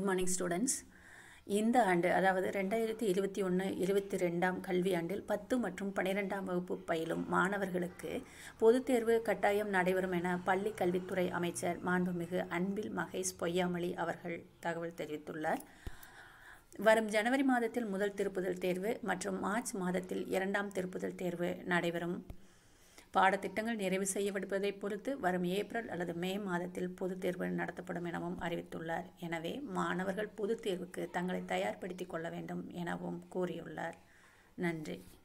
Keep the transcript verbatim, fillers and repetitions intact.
Morning students. இந்த ஆண்டு அதாவது ரெண்டாயிரத்தி இருபத்தி ஒன்று இருபத்தி ரெண்டாம் கல்வியாண்டில் பத்து மற்றும் பன்னிரெண்டாம் வகுப்பு பயிலும் மாணவர்களுக்கு பொதுத் தேர்வு கட்டாயம் நடைபெறும் என பள்ளி கல்வித்துறை அமைச்சர் மாண்புமிகு அன்பில் மகேஷ் பொய்யாமொழி அவர்கள் தகவல் தெரிவித்துள்ளார். வரும் ஜனவரி மாதத்தில் முதல் திருப்புதல் தேர்வு மற்றும் மார்ச் மாதத்தில் இரண்டாம் திருப்புதல் தேர்வு நடைபெறும். பாடத்திட்டங்கள் நிறைவு செய்யப்படுவதை பொறுத்து வரும் ஏப்ரல் அல்லது மே மாதத்தில் பொதுத் தேர்வு நடத்தப்படும் எனவும் அறிவித்துள்ளார். எனவே மாணவர்கள் பொதுத் தேர்வுக்கு தங்களை தயார்படுத்திக் கொள்ள வேண்டும் எனவும் கூறியுள்ளார். நன்றி.